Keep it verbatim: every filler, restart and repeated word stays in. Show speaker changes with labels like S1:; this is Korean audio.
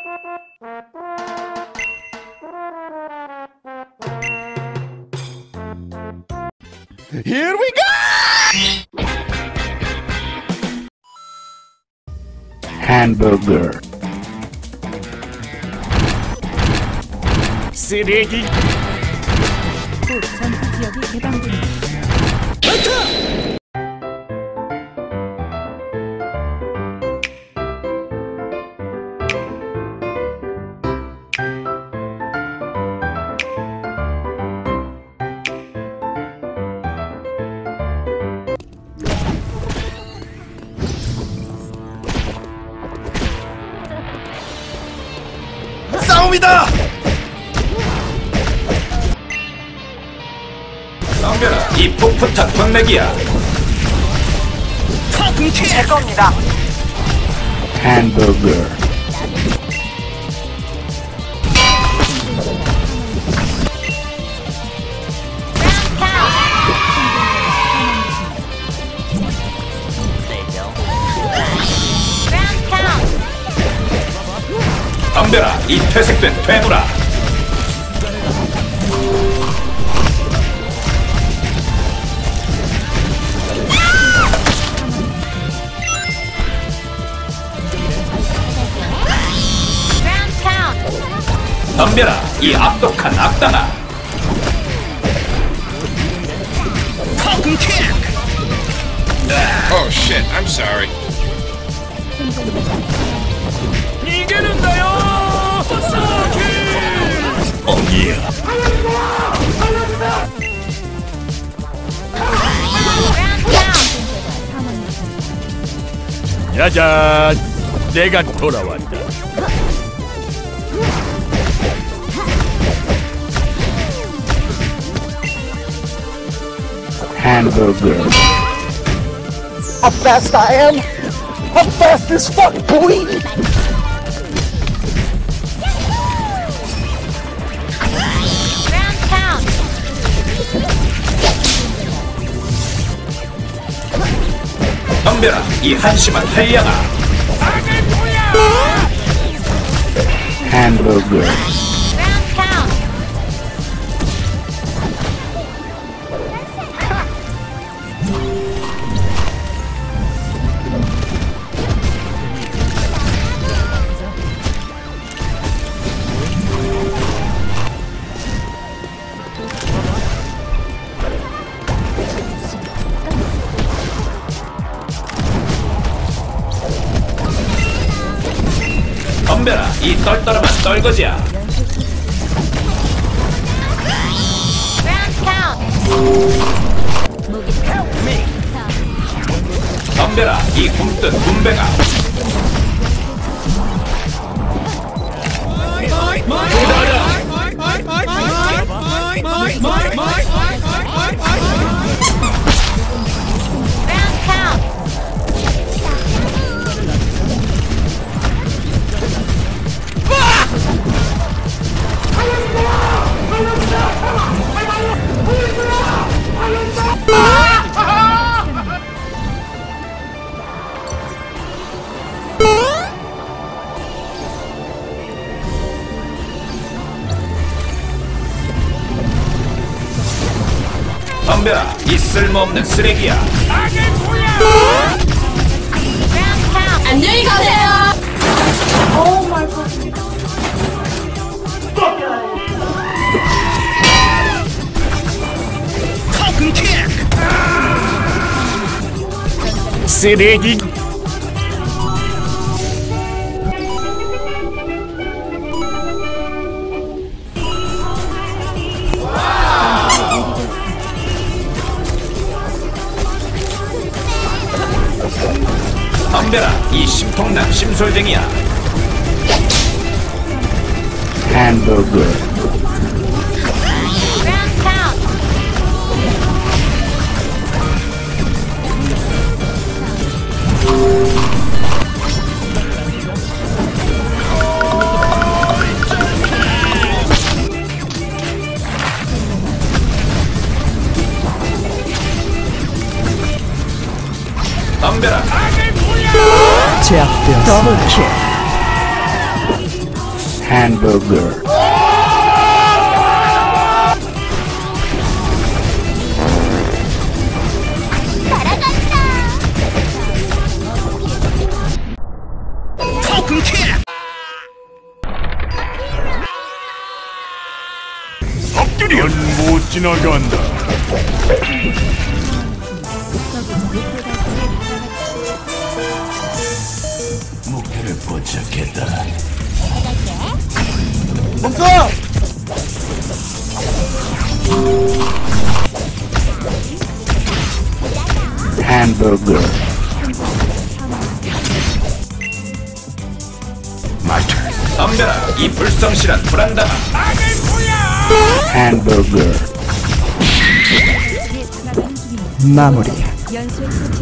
S1: Here we go! Hamburger. 쓰레기.
S2: 곧 전투 지역이 개방됩니다.
S1: 싸움이다!
S3: 덤벼라, 이 풋풋한 광맥이야.
S4: 제 겁니다.
S1: 햄버거.
S3: 덤벼라, 이 퇴색된 퇴물아. 덤벼라, 이 악독한 악당아.
S5: Oh shit, I'm sorry.
S1: 이기는다요!
S3: 엉이야.
S1: 짜잔! 내가 돌아왔다. Hamburger.
S6: How fast I am? How fast as fuck, boy?
S3: 덤벼라, 이 한심한 헬량아.
S1: Hamburger.
S3: 덤벼라, 이 떨떠름한 떨거지야. 덤벼라, 이 굶뜬 군뱅아. 덤벼라, 이 쓸모없는 쓰레기야.
S2: 안녕히 가세요.
S4: 오 마이 갓.
S1: 쓰레기.
S3: 덤벼라, 이 심통난 심솔쟁이야.
S1: Hamburger.
S3: 덤벼라.
S6: 제압되었습니다. 더블킬.
S1: 햄버거. 엎드려. 넌 못 지나간다. 목표를 포착했다.
S6: 멈춰!
S1: 햄버거. 마이터.
S3: 덤벼라 이 불성실한 불안담아.
S1: 햄버거. 마무리.
S2: 연쇄